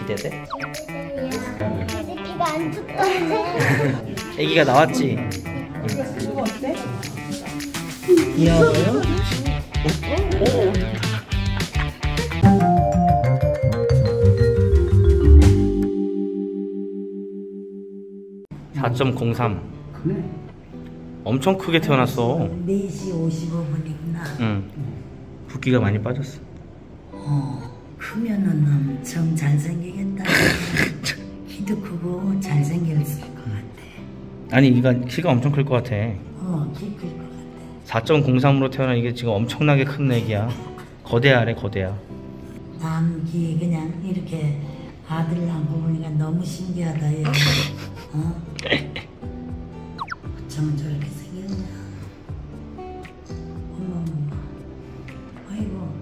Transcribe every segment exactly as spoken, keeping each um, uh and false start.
기대돼? 기대가 안 좋던데. 애기가 나왔지? 이거 어때? 귀여워요? 오, 오. 사 점 공삼. 그래. 엄청 크게 태어났어. 네 시 오십오 분이구나. 응. 붓기가 많이 빠졌어. 어, 크면은 엄청 잘생기겠다. 키도 크고 잘생겼을 것 같아. 아니 이가 키가 엄청 클 것 같아. 어, 키 클 것 같아. 사 점 공삼으로 태어난 이게 지금 엄청나게 큰 애기야. 거대하래 거대야. 남기 그냥 이렇게 아들 낳고 보니까 너무 신기하다. 얘. 어? 어쩌면 저렇게 생겼냐. 어머, 아이고.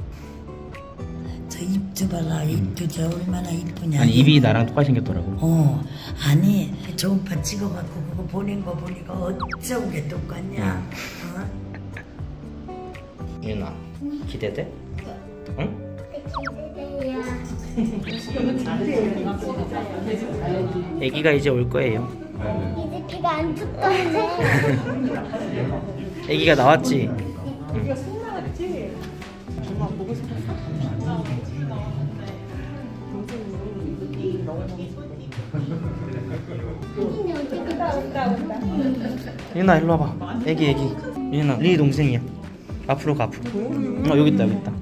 저 입도 봐라. 입도 저 얼마나 이쁘냐. 아니 입이 나랑 똑같이 생겼더라고. 어, 아니 저오빠 찍어갖고 그거 보낸 거 보니까 어쩌고 게 똑같냐. 어? 유나 기대돼? 응? 애기가 이제 올 거예요. 이제 키가 안 좋던데. 애기가 나왔지? 이거 신나왔지? 엄마 보고 싶었어? 유나 일로 와봐. 애기 애기. 유나 리니 동생이야. 앞으로 가 앞으로. 어 여기 있다 여기 있다.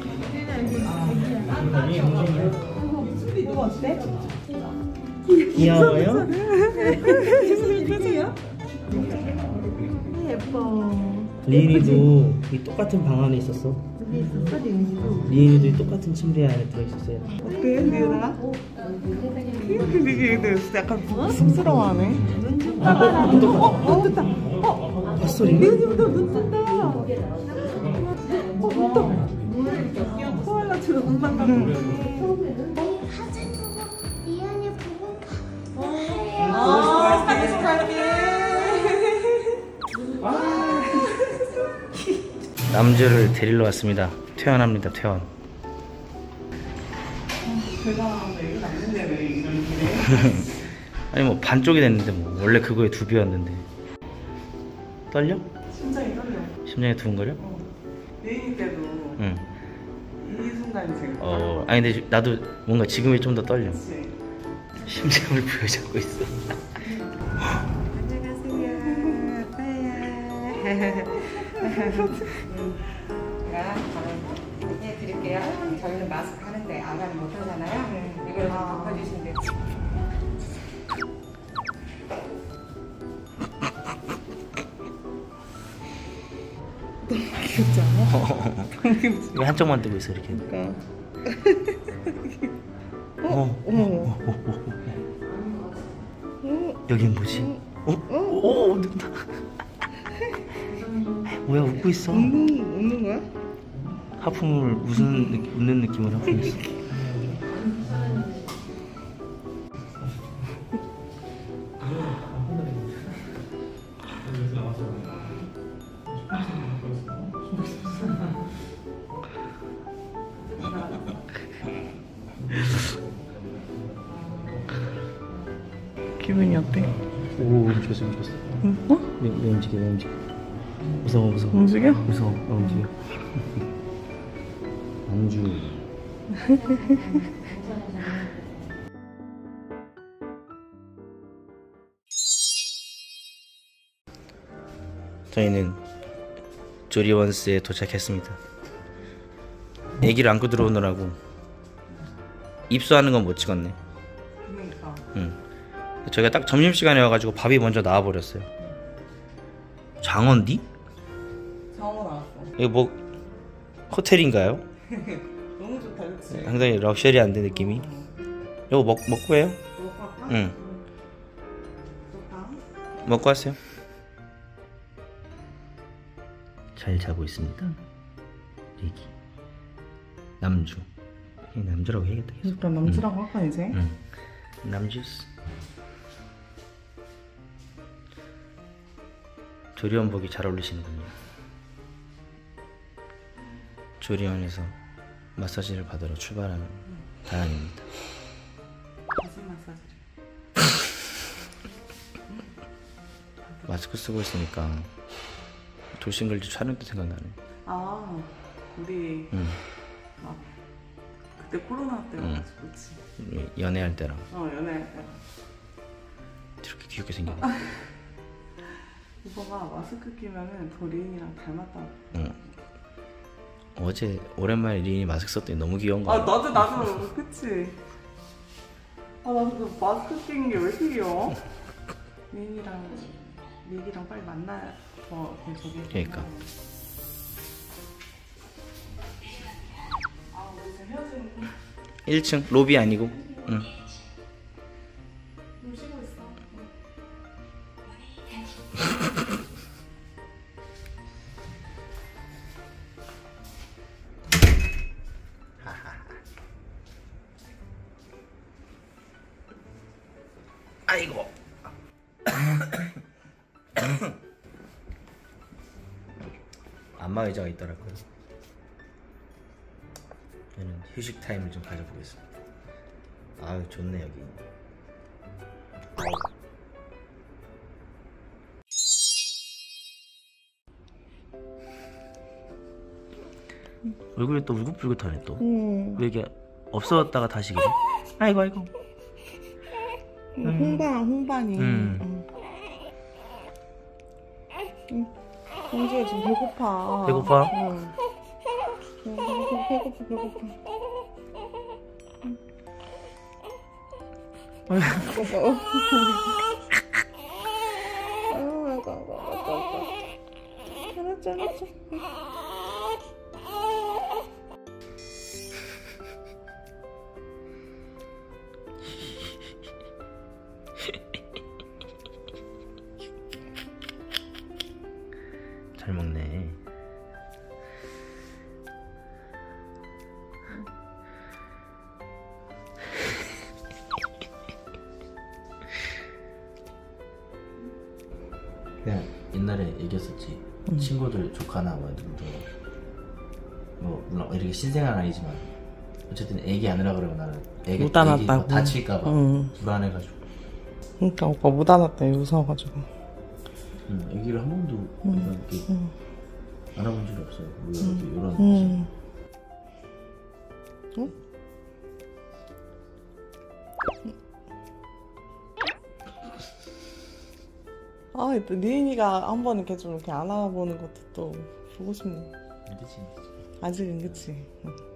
이거 어때? 귀여워요? 무슨 표정이야? 예뻐. 리니도 이 똑같은 방 안에 있었어. 여기 있었어, 리은이도. 리니도 이 똑같은 침대 안에 들어있었어요. 어때, 리은아? 근데 진짜 약간 쑥스러워하네. 눈 뜬다. 어, 눈 뜬다. 어, 봤어 리니? 리은이보다 눈 뜬다. 어, 눈 떠. 코알라처럼 눈만 감고. 사진 보고 이현이 보고 아, 사진 찍을게. 남주를 데리러 왔습니다. 퇴원합니다. 퇴원. 대단하다. 이거 났는데 왜 이런 일에? 아니 뭐 반쪽이 됐는데 뭐 원래 그거에 두 배였는데. 떨려? 심장이 떨려. 심장이 두근거려? 어. 리은이 때도 응. 이 순간이 제일 어 아니 근데 나도 뭔가 지금이 좀 더 떨려. 그치? 심장을 부여잡고 있어. 안녕하세요. 아빠야. 제가 바로 해드릴게요. 저희는 마스크 하는데 안을 못 하잖아요. 이걸 좀 덮어주시면 돼요. 귀엽지 않아? 왜 한쪽만 뜨고 있어 이렇게? 그러니까. 어, 어머. 어, 여긴 뭐지? 어? 오, 웃는다. 뭐야 웃고 있어? 웃는, 웃는 거야? 하품을 웃는 느낌, 웃는 느낌으로 하고 있어. 기분이 어때? 오 움직였어 움직였어. 어? 왜, 왜 움직여 왜 움직여? 무서워 무서워. 움직여? 무서워 어, 움직여. 안주. 저희는 조리원스에 도착했습니다. 애기를 안고 들어오느라고 입수하는 건 못 찍었네. 그러니까. 응. 저희가 딱 점심시간에 와가지고 밥이 먼저 나와버렸어요. 장원디? 장어 나왔어. 이거 뭐 호텔인가요? 너무 좋다, 그치? 상당히 럭셔리한데 느낌이. 이거 먹, 먹고 해요? 먹고 할까? 응. 좋다. 먹고 하세요. 잘 자고 있습니다. 애기 남주. 그냥 남주라고 해야겠다 계속. 일단 남주라고 할까 이제? 응. 남주스. 조리원복이 잘 어울리시는군요. 조리원에서 마사지를 받으러 출발하는 다현입니다. 마스크 쓰고 있으니까 돌싱글즈 촬영 때 생각나네. 아, 우리 응. 막 그때 코로나 때가지고 그치. 우리 연애할 때랑 어, 연애할 때. 이렇게 귀엽게 생겼네. 이거가 마스크 끼면은 더 리인이랑 닮았다고. 응. 어제 오랜만에 리인이 마스크 썼더니 너무 귀여운 아, 거야. 나도 나도 그치. 아, 나도 그 마스크 낀 게 왜 이렇게 귀여워? 리인이랑 리기랑 빨리 만나야 더 저기. 그러니까. 아, 우리 지금 헤어진. 일 층 로비 아니고. 응. 좀 쉬고 있어. 아이고. 안마 의자가 있더라고요. 저는 휴식 타임을 좀 가져보겠습니다. 아유 좋네 여기. 얼굴이 또 울긋불긋하네 또. 음. 왜 이게 없어졌다가 다시 그래? 아이고 아이고. 홍반, 홍반이. 음. 응. 응. 공주야 지금 배고파. 배고파? 응. 응, 배고파, 배고파, 배고파. 응. 아이고, 아이고, 아이고, 아이고. 알았지, 알았지. 잘 먹네. 그냥 옛날에 얘기했었지. 응. 친구들 조카나 뭐 누구도 뭐 물론 이렇게 신생아는 아니지만 어쨌든 애기 안으라 그러면 나는 애기 못 안았다고. 애기 뭐 다칠까봐 응. 불안해가지고. 그러니까 오빠 못 안았다 무서워가지고. 응, 애기를 한 번도 응. 이렇게 응. 안아본 적이 없어요. 왜 이렇게 이런 응. 응? 아, 또 니은이가 한번 이렇게 좀 이렇게 안아보는 것도 또 보고 싶네. 그치. 아직은 그치. 응.